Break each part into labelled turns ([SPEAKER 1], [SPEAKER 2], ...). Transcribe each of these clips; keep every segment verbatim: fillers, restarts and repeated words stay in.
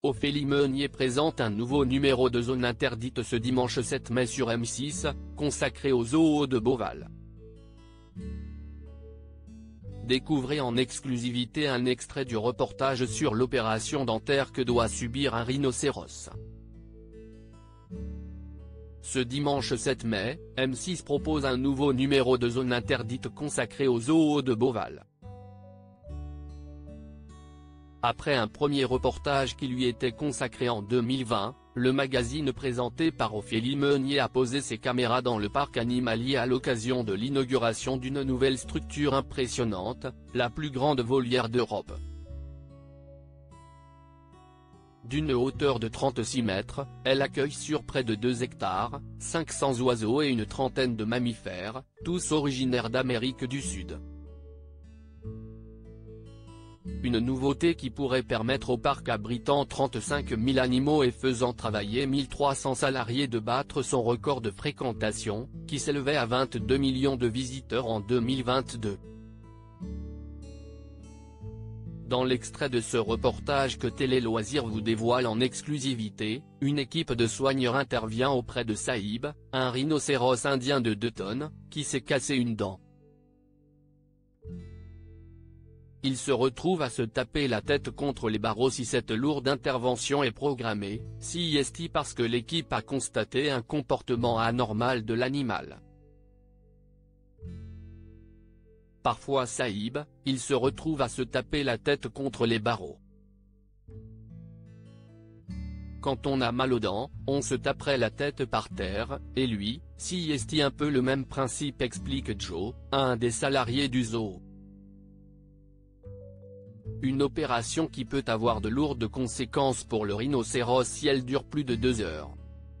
[SPEAKER 1] Ophélie Meunier présente un nouveau numéro de Zone Interdite ce dimanche sept mai sur M six, consacré au zoo de Beauval. Découvrez en exclusivité un extrait du reportage sur l'opération dentaire que doit subir un rhinocéros. Ce dimanche sept mai, M six propose un nouveau numéro de Zone Interdite consacré au zoo de Beauval. Après un premier reportage qui lui était consacré en deux mille vingt, le magazine présenté par Ophélie Meunier a posé ses caméras dans le parc animalier à l'occasion de l'inauguration d'une nouvelle structure impressionnante, la plus grande volière d'Europe. D'une hauteur de trente-six mètres, elle accueille sur près de deux hectares, cinq cents oiseaux et une trentaine de mammifères, tous originaires d'Amérique du Sud. Une nouveauté qui pourrait permettre au parc abritant trente-cinq mille animaux et faisant travailler mille trois cents salariés de battre son record de fréquentation, qui s'élevait à vingt-deux millions de visiteurs en deux mille vingt-deux. Dans l'extrait de ce reportage que Télé Loisirs vous dévoile en exclusivité, une équipe de soigneurs intervient auprès de Saïb, un rhinocéros indien de deux tonnes, qui s'est cassé une dent. Il se retrouve à se taper la tête contre les barreaux si cette lourde intervention est programmée, si est parce que l'équipe a constaté un comportement anormal de l'animal. Parfois Saïb, il se retrouve à se taper la tête contre les barreaux. Quand on a mal aux dents, on se taperait la tête par terre, et lui, si est un peu le même principe explique Joe, un des salariés du zoo. Une opération qui peut avoir de lourdes conséquences pour le rhinocéros si elle dure plus de deux heures.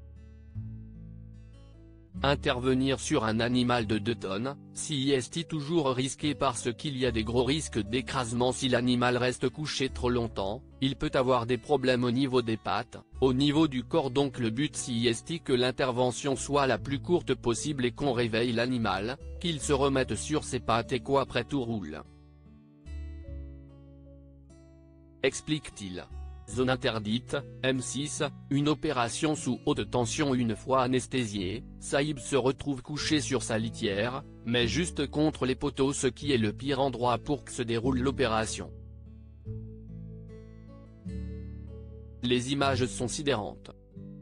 [SPEAKER 1] Intervenir sur un animal de deux tonnes, si est toujours risqué parce qu'il y a des gros risques d'écrasement si l'animal reste couché trop longtemps, il peut avoir des problèmes au niveau des pattes, au niveau du corps donc le but si est que l'intervention soit la plus courte possible et qu'on réveille l'animal, qu'il se remette sur ses pattes et qu'après tout roule. Explique-t-il. Zone interdite, M six, une opération sous haute tension. Une fois anesthésié, Saïb se retrouve couché sur sa litière, mais juste contre les poteaux, ce qui est le pire endroit pour que se déroule l'opération. Les images sont sidérantes.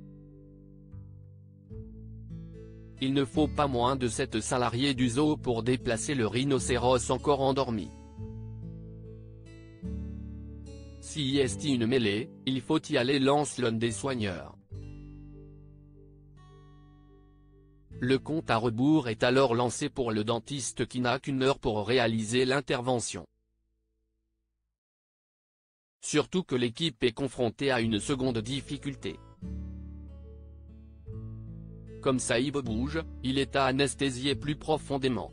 [SPEAKER 1] Il ne faut pas moins de sept salariés du zoo pour déplacer le rhinocéros encore endormi. Si y est une mêlée, il faut y aller, lance l'un des soigneurs. Le compte à rebours est alors lancé pour le dentiste qui n'a qu'une heure pour réaliser l'intervention. Surtout que l'équipe est confrontée à une seconde difficulté. Comme Saïb bouge, il est à anesthésier plus profondément.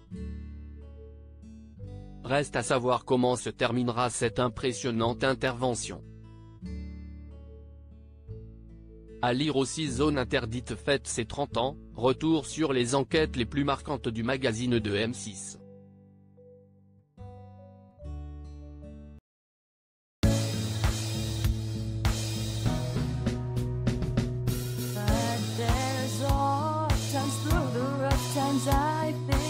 [SPEAKER 1] Reste à savoir comment se terminera cette impressionnante intervention. À lire aussi. Zone Interdite fête ses trente ans, retour sur les enquêtes les plus marquantes du magazine de M six.
[SPEAKER 2] But there's all times through the rough times I've been